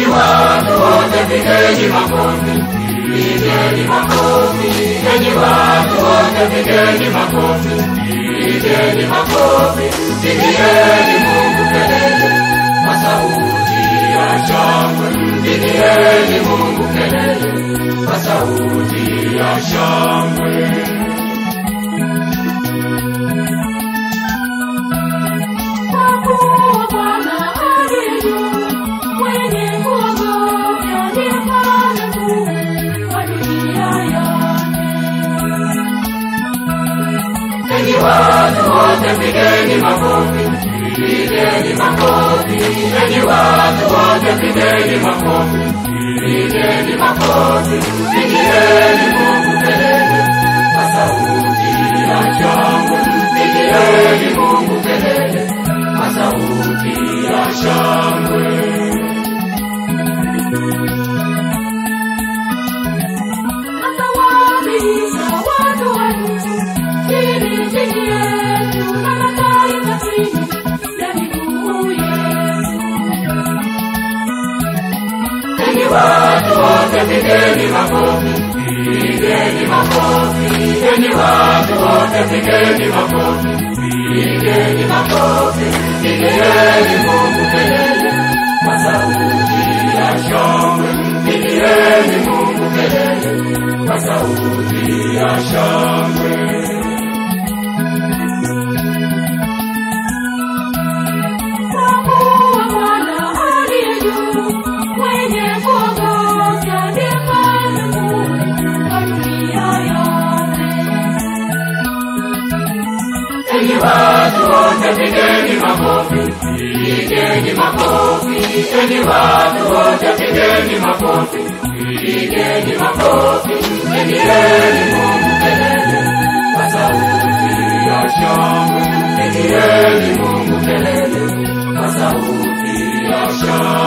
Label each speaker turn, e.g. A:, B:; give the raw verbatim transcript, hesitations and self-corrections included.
A: Enyi watu wote pigeni makofi, pigeni makofi. Enyi watu wote pigeni makofi, pigeni makofi. Pigieni Mungu kelele kwa sauti ya shangwe, pigieni Mungu kelele kwa sauti ya shangwe. Enyi watu wote pigeni makofi, pigeni makofi. Enyi watu wote pigeni makofi, pigeni makofi. Pigieni Mungu kelele kwa sauti ya shangwe, pigieni Mungu kelele kwa sauti ya shangwe. Enyi watu wote pigeni makofi, pigeni makofi. Enyi watu wote pigeni makofi, pigeni makofi. Pigieni Mungu kelele kwa sauti ya shangwe, pigieni Mungu kelele kwa sauti ya shangwe. Enyi watu wote pigeni makofi, pigeni makofi. Enyi watu wote pigeni makofi, pigeni makofi. Pigieni Mungu kelele kwa sauti ya shangwe, pigieni Mungu kelele kwa sauti ya shangwe.